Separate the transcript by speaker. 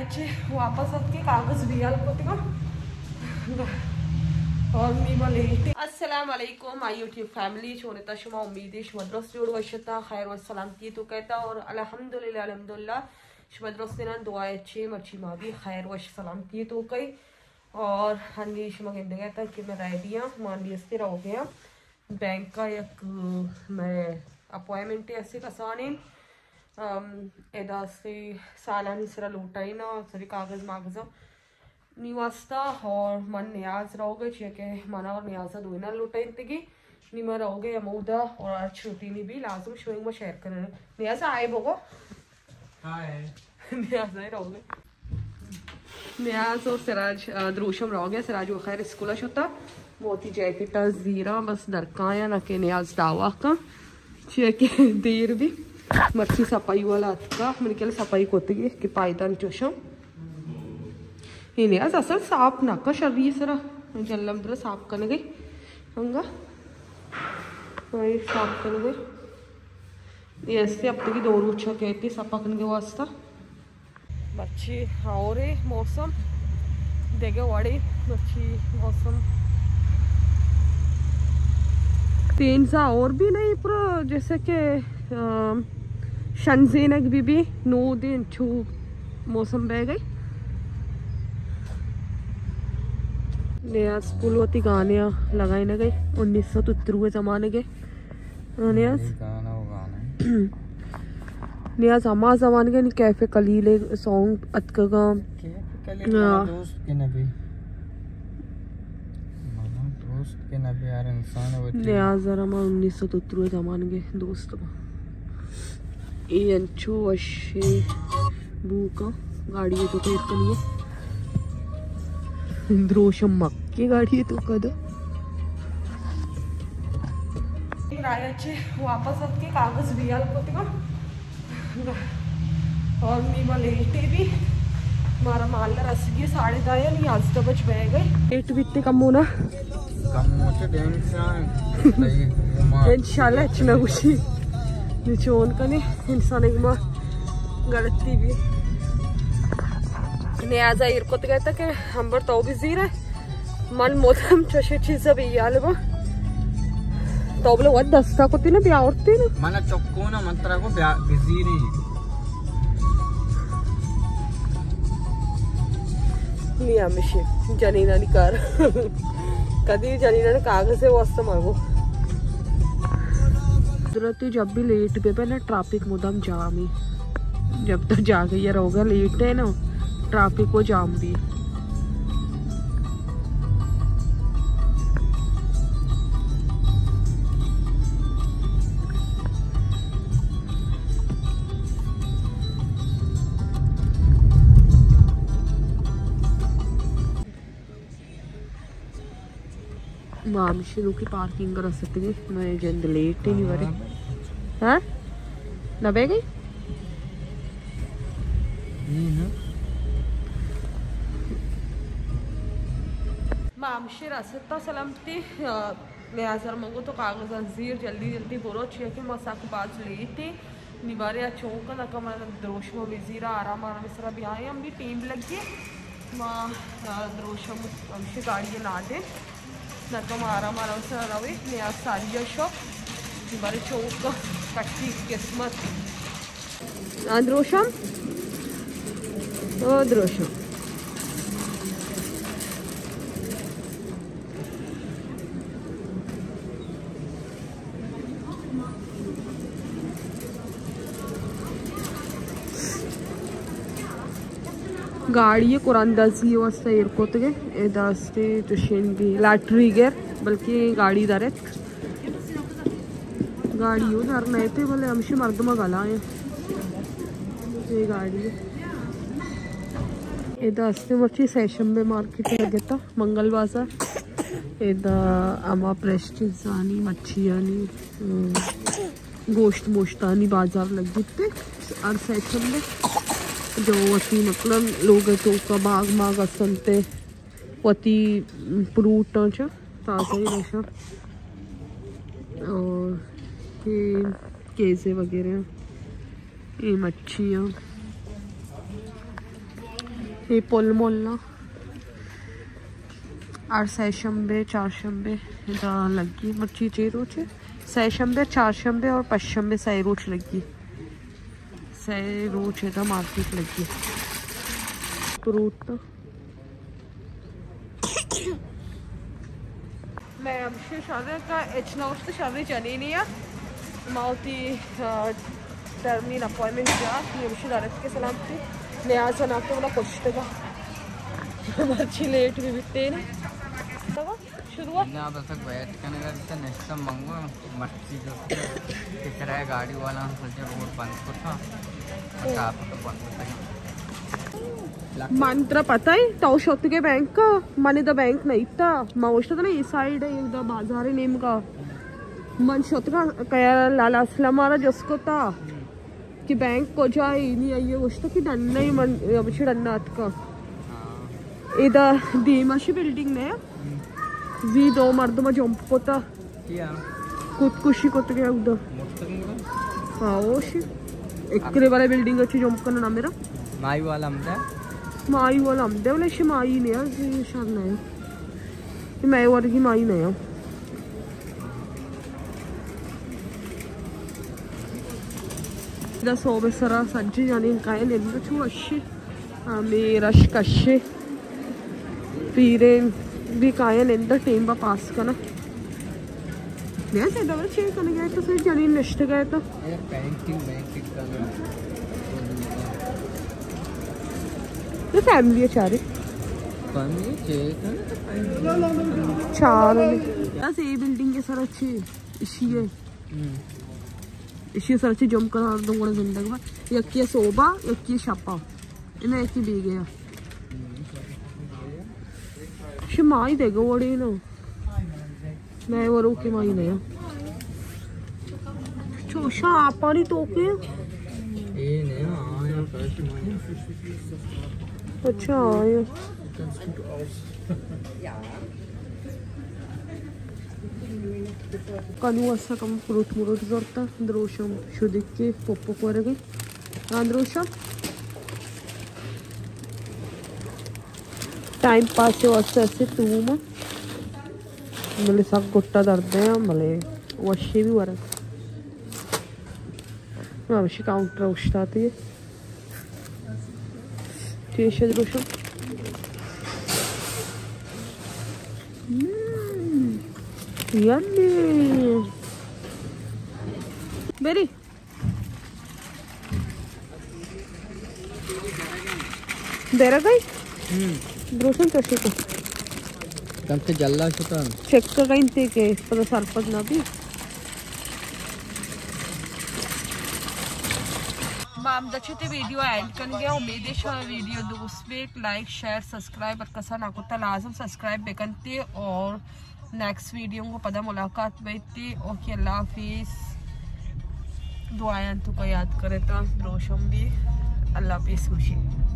Speaker 1: वापस के कागज भी और अस्सलाम वालेकुम माय यूट्यूब फैमिली छोनेता शुमा उम्मीद है शुमा दोस्त जोड़ वशता खैर व सलामती तो कहता और अल्हम्दुलिल्लाह शुमा दोस्त ने दुआ अच्छे मर्ची मा भी खैर व सलामती तो कई और हनी शुमा कहते कहता कि मैं रेडी हाँ मान लिये हो गया बैंक का एक मैं अपॉइंटमेंट ऐसे कसाने एदा से सालानी सरा लूटाई ना सरी कागज मागज निवास्ता और मन न्याज रहोगे के मना और न्याजा दो ना लूटाई तगी निमा रहोगे अमूदा और आज छुट्टी नहीं भी लाजम शोइंग में शेयर करने न्याजा आए बोगो हाय न्याजा ही रहोगे न्याज और सिराज द्रोशम रहोगे सिराज वो खैर स्कूल होता मोती जैकेट जीरा बस दरकाया ना के न्याज दावा का के देर भी मच्छी सफाई वाला का मेरे सफाई कोती कि पायदान चोशम आज असल साफ नाका शर्री सर जल्लम साफ करने गई हंगा साफ करने गई ऐसे अब तक दो रूछा कहती सफा करने के वास्ता मच्छी और मौसम देखे वाड़ी मच्छी मौसम तीन सा और भी नहीं पूरा जैसे कि शनजीनक भी नो दिन छू मौसम बह गई न्याज पुलवती गाने लगाई न गई 1973 जमाने के न्याज अमा जमाने के कैफे कलीले सॉन्ग अतका न्याज रमा 1973 जमाने के दोस्त ये अंचो अशे बूका गाड़ी है तो कहीं द्रोशम मक्के गाड़ी है तो कदो वापस के कागज भी और मीमा लेटे भी मारा माल रसगी 10:30 नहीं आज तो बच बह गए लेट भी इतने कम होना इंशाल्लाह अच्छा खुशी निचोन का नहीं इंसान एक माँ गलती भी न्याजा इरको तो कहता कि हम पर तो भी जीरा मन मोदम चोशे चीज़ भी याल बा तो बोले वो दस्ता को तीन ब्यावरती ना मना चक्को ना मंत्रा को बिजीरी लिया मिशी जनीना निकार कदी जनीना ने कागज से वास्ता मांगो जब भी लेट पे ना ट्रैफिक मुदम जाम ही जब तक जा गई यार होगा लेट है ना ट्रैफिक को जाम भी माम शुरू की पार्किंग कर सकते हैं मैं जल्द लेट ही नहीं बरे हाँ ना बह गई मामशी रास्ता सलामती लिहाजा मंगो तो कागज अंजीर जल्दी जल्दी बोलो चाहिए कि मसाक बाज लेते निबारे या चौक ना कम द्रोशम विजीरा आराम आराम सरा भी आए हम भी टीम लगी माँ द्रोशम हमशी गाड़ी ना दे नकम आराम आराम से रवे नया सारिया शॉप निबारे चौक कट्टी किस्मत द्रोशम ओ द्रोशम गाड़ी कुरानदाजी वास्ते एयरपोर्ट के दास्ते तुशन भी लैटरी गेर बल्कि गाड़ी दारेत गाड़ी हो दार नहीं थे बोले हमसे मर्दमा गला है ये गाड़ी ये दास्ते मर्ची सेशन में मार्केट लगे था मंगल बाजार एदा अमा प्रेस्टीज आनी मच्छी आनी गोश्त मोश्तानी बाजार लगी थे और सेशन में जो वती मतलब लोग तो का बाग माग असलते वती फ्रूट ताज़ा ही नशा और केज़े वगैरह ये मच्छियाँ ये पोल मोलना और सैशंबे चारशंबे इधर लगी मच्छी चेरोच सैशंबे चारशंबे और पश्चंबे सैरोच लगी सैरोच इधर मार्केट लगी फ्रूट मैं अमशी शादी का एचनाउस तो शादी चली नहीं है माउती टर्मिन अपॉइंटमेंट किया कि अमशी डायरेक्ट के सलाम थी नया जना के वाला कुछ का मच्छी लेट भी बिकते हैं शुरुआत
Speaker 2: ना बस बैठ करने का तो नेक्स्ट टाइम मंगवा मच्छी जो दिख रहा है गाड़ी वाला सोचे रोड बंद को था और आप तो बंद था
Speaker 1: मंत्र पता है तो शोत के बैंक का माने द बैंक नहीं था माउस्ट था ना इस साइड है द बाजार नेम का मन शोत का कया लाला असलम वाला जिसको था कि बैंक को जाए नहीं आई है उस तो कि डन्ना ही मन अबशी डन्ना का इधर दीमाशी बिल्डिंग ने जी दो मर्द में जंप कोता कुछ कुशी कोत गया उधर हाँ वो शी एक वाला बिल्डिंग अच्छी जंप करना ना मेरा माई वाला हमदे वाले शी माई ने यार ये शायद नहीं मैं वाली की माई नहीं इधर सोबे सरा सज्जी जानी इनका है निम्न छू अच्छी मेरा कश्ये पीरे भी कायन इंदर टीम बा पास का ना वैसे डबल चेक करने गए तो फिर जानी नष्ट गए तो ये फैमिली है चारे चार बस ये बिल्डिंग के सर अच्छी इसी सर अच्छी जम कर दूंगा जिंदगी में यक्की सोबा यक्की शपा इन्हें एक ही भी गया माई देगा वोड़ी ना मैं वो रोके माई नहीं चोशा पानी तो के अच्छा आया कनु असा कम फ्रूट मुरूट जोरता द्रोशम शुद्धिके पप्पो कोरेगे आंद्रोशम टाइम पास वास्ते ऐसे तूम मले सब गुट्टा दर्द है मले वशी भी वरक मैं वशी काउंटर उठाती है ठीक है दोस्तों यम्मी मेरी देरा गई ब्रोशन तो शेको
Speaker 2: कम से जल्ला शुता
Speaker 1: चेक कर गई थे के पर सरपत ना भी माम दचते वीडियो एंड कर गया उम्मीद है वीडियो दोस्त पे लाइक शेयर सब्सक्राइब और कसा ना कोता लाजम सब्सक्राइब बेकनते और नेक्स्ट वीडियो को पता मुलाकात बैठती ओके अल्लाह हाफिज दुआएं तो को याद करे था रोशम भी अल्लाह हाफिज खुशी